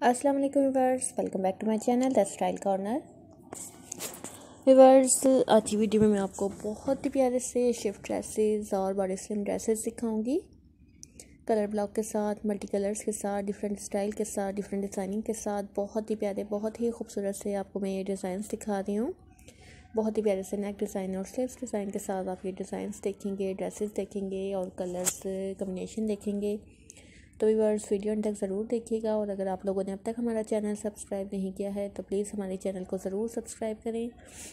अस्सलाम वालेकुम viewers, welcome back to my channel the style corner. Viewers, आज की वीडियो में मैं आपको बहुत ही प्यारे से शिफ्ट ड्रेसेस और बॉडी स्लिम ड्रेसेस दिखाऊंगी। कलर ब्लॉक के साथ, मल्टी कलर्स के साथ, डिफरेंट स्टाइल के साथ, डिफरेंट डिज़ाइनिंग के साथ बहुत ही प्यारे, बहुत ही खूबसूरत से आपको मैं ये डिज़ाइंस दिखा रही हूँ। बहुत ही प्यारे से नेक डिज़ाइन और स्लीव्स डिज़ाइन के साथ आप ये डिज़ाइंस देखेंगे, ड्रेसेस देखेंगे और कलर्स कम्बिनेशन देखेंगे। तो व्यूअर्स, वीडियो अंत तक ज़रूर देखिएगा। और अगर आप लोगों ने अब तक हमारा चैनल सब्सक्राइब नहीं किया है तो प्लीज़ हमारे चैनल को ज़रूर सब्सक्राइब करें,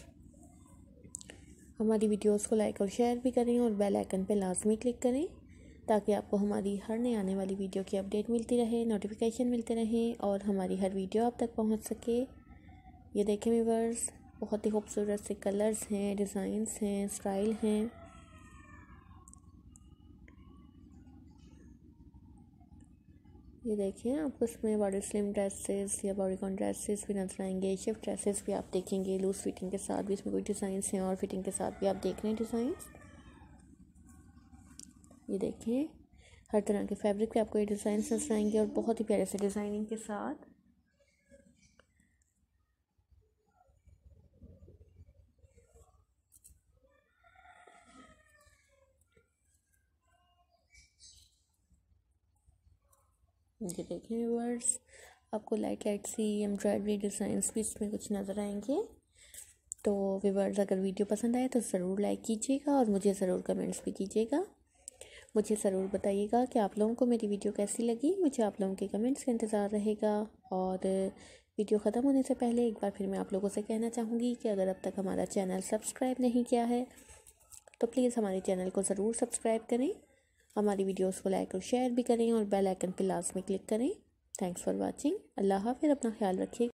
हमारी वीडियोस को लाइक और शेयर भी करें और बेल आइकन पे लाजमी क्लिक करें ताकि आपको हमारी हर नई आने वाली वीडियो की अपडेट मिलती रहे, नोटिफिकेशन मिलते रहें और हमारी हर वीडियो आप तक पहुंच सके। ये देखें व्यूअर्स, बहुत ही खूबसूरत से कलर्स हैं, डिज़ाइंस हैं, स्टाइल हैं। ये देखें, आपको इसमें बॉडी स्लिम ड्रेसेस या बॉडीकॉन ड्रेसेस भी नजर आएंगे। शिफ्ट ड्रेसेस भी आप देखेंगे, लूज फिटिंग के साथ भी इसमें कोई डिज़ाइंस हैं और फिटिंग के साथ भी आप देख रहे हैं डिज़ाइंस। ये देखें, हर तरह के फैब्रिक पे आपको ये डिज़ाइंस नजर आएंगे और बहुत ही प्यारे से डिज़ाइनिंग के साथ। ये देखें व्यूअर्स, आपको लाइट लाइट सी एम्ब्रॉयडरी डिज़ाइंस भी इसमें कुछ नज़र आएंगे। तो व्यूअर्स, अगर वीडियो पसंद आए तो ज़रूर लाइक कीजिएगा और मुझे ज़रूर कमेंट्स भी कीजिएगा। मुझे ज़रूर बताइएगा कि आप लोगों को मेरी वीडियो कैसी लगी। मुझे आप लोगों के कमेंट्स का इंतज़ार रहेगा। और वीडियो ख़त्म होने से पहले एक बार फिर मैं आप लोगों से कहना चाहूँगी कि अगर अब तक हमारा चैनल सब्सक्राइब नहीं किया है तो प्लीज़ हमारे चैनल को ज़रूर सब्सक्राइब करें, हमारी वीडियोस को लाइक और शेयर भी करें और बेल आइकन पर लाजमी क्लिक करें। Thanks for watching. अल्लाह हाफ़िज़, अपना ख्याल रखिए।